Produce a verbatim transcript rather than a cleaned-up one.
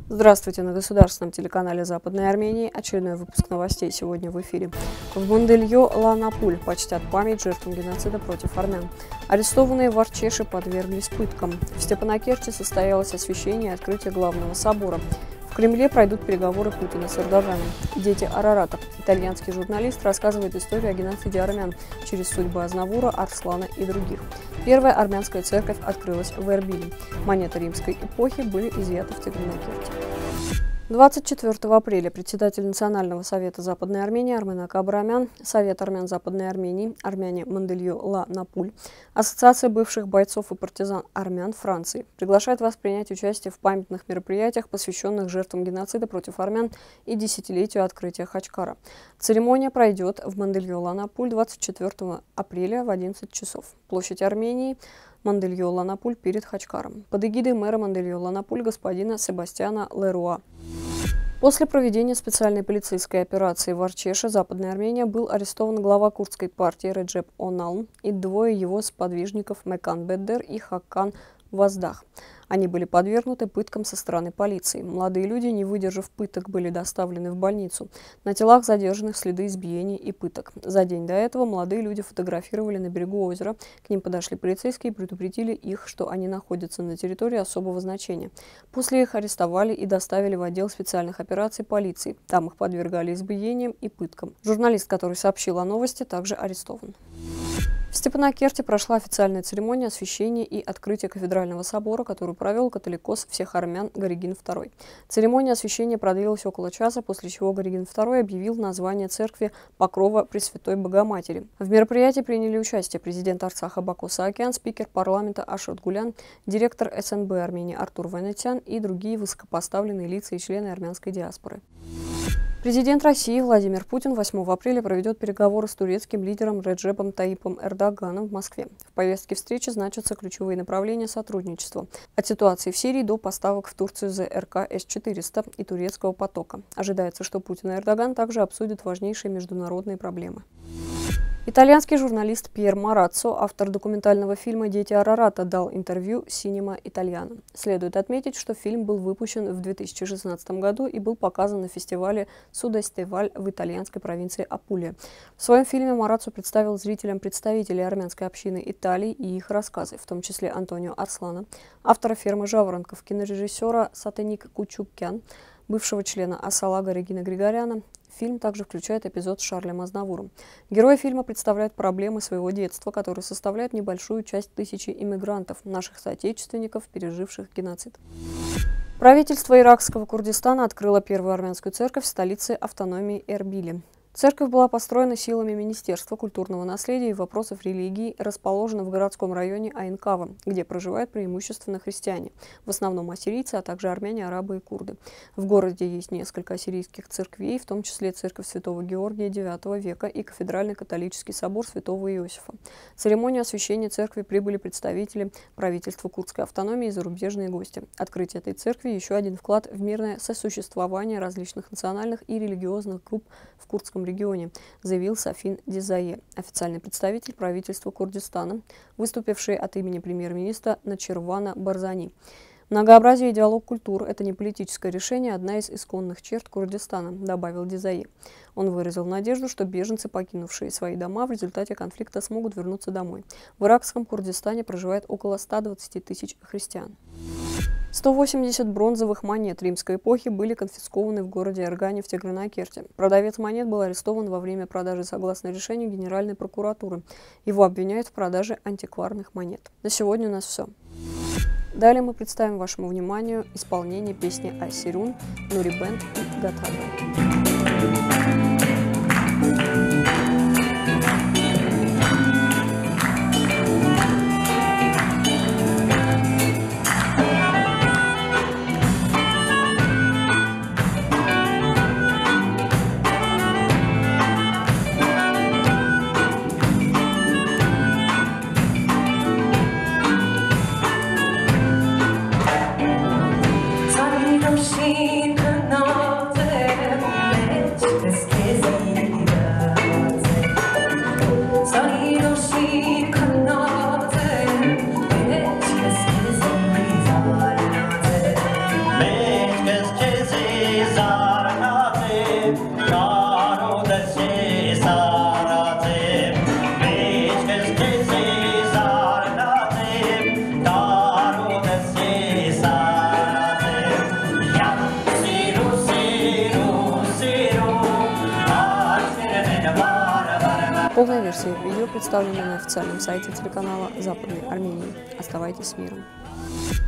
Здравствуйте, на государственном телеканале Западной Армении. Очередной выпуск новостей сегодня в эфире. В Мандельё-Ла-Напуль почтят память жертвам геноцида против армян. Арестованные в Арчеше подверглись пыткам. В Степанакерте состоялось освящение и открытие главного собора. В Кремле пройдут переговоры Путина с Эрдоганом. Дети Арарата. Итальянский журналист рассказывает историю о геноциде армян через судьбы Азнавура, Арслана и других. Первая армянская церковь открылась в Эрбиле. Монеты римской эпохи были изъяты в Степанакерте. двадцать четвёртого апреля председатель Национального совета Западной Армении Армен Акабарамян, Совет армян Западной Армении, армяне Мандельё-Ла-Напуль, Ассоциация бывших бойцов и партизан армян Франции приглашает вас принять участие в памятных мероприятиях, посвященных жертвам геноцида против армян и десятилетию открытия Хачкара. Церемония пройдет в Мандельё-Ла-Напуль двадцать четвёртого апреля в одиннадцать часов. Площадь Армении, Мандельё-Ла-Напуль перед Хачкаром. Под эгидой мэра Мандельё-Ла-Напуль господина Себастьяна Леруа. После проведения специальной полицейской операции в Арчеше, Западная Армения, был арестован глава курдской партии Реджеп Оналн и двое его сподвижников Мекан Беддер и Хаккан Ваздах. Они были подвергнуты пыткам со стороны полиции. Молодые люди, не выдержав пыток, были доставлены в больницу. На телах задержанных следы избиений и пыток. За день до этого молодые люди фотографировали на берегу озера. К ним подошли полицейские и предупредили их, что они находятся на территории особого значения. После их арестовали и доставили в отдел специальных операций полиции. Там их подвергали избиениям и пыткам. Журналист, который сообщил о новости, также арестован. В Степанакерте прошла официальная церемония освящения и открытия кафедрального собора, которую провел католикос всех армян Горегин второй. Церемония освящения продлилась около часа, после чего Горегин второй объявил название церкви Покрова Пресвятой Богоматери. В мероприятии приняли участие президент Арцаха Баку Саакян, спикер парламента Ашот Гулян, директор эс эн бэ Армении Артур Ванетян и другие высокопоставленные лица и члены армянской диаспоры. Президент России Владимир Путин восьмого апреля проведет переговоры с турецким лидером Реджепом Таипом Эрдоганом в Москве. В повестке встречи значатся ключевые направления сотрудничества. От ситуации в Сирии до поставок в Турцию зэ эр ка эс четыреста и турецкого потока. Ожидается, что Путин и Эрдоган также обсудят важнейшие международные проблемы. Итальянский журналист Пьер Мараццо, автор документального фильма «Дети Арарата», дал интервью Cinema Italiano. Следует отметить, что фильм был выпущен в две тысячи шестнадцатом году и был показан на фестивале Судестиваль в итальянской провинции Апулия. В своем фильме Мараццо представил зрителям представителей армянской общины Италии и их рассказы, в том числе Антонио Арслана, автора «Фермы жаворонков», кинорежиссера Сатеник Кучукян, бывшего члена Асалага Регина Григоряна. Фильм также включает эпизод с Шарлем Азнавуром. Герои фильма представляют проблемы своего детства, которые составляют небольшую часть тысячи иммигрантов, наших соотечественников, переживших геноцид. Правительство иракского Курдистана открыло первую армянскую церковь в столице автономии Эрбиле. Церковь была построена силами Министерства культурного наследия и вопросов религии, расположена в городском районе Айнкава, где проживают преимущественно христиане, в основном ассирийцы, а также армяне, арабы и курды. В городе есть несколько ассирийских церквей, в том числе церковь Святого Георгия девятого века и кафедральный католический собор Святого Иосифа. В церемонию освящения церкви прибыли представители правительства курдской автономии и зарубежные гости. Открытие этой церкви – еще один вклад в мирное сосуществование различных национальных и религиозных групп в курдском регионе, заявил Сафин Дизае, официальный представитель правительства Курдистана, выступивший от имени премьер-министра Начирвана Барзани. Многообразие и диалог культур – это не политическое решение, а одна из исконных черт Курдистана, добавил Дизае. Он выразил надежду, что беженцы, покинувшие свои дома в результате конфликта, смогут вернуться домой. В иракском Курдистане проживает около ста двадцати тысяч христиан. сто восемьдесят бронзовых монет римской эпохи были конфискованы в городе Эргане в Тигранакерте. Продавец монет был арестован во время продажи согласно решению Генеральной прокуратуры. Его обвиняют в продаже антикварных монет. На сегодня у нас все. Далее мы представим вашему вниманию исполнение песни «Айсирун», «Нури Бенд» и «Гатада». She could not let this Полная версия видео представлена на официальном сайте телеканала Западной Армении. Оставайтесь с миром.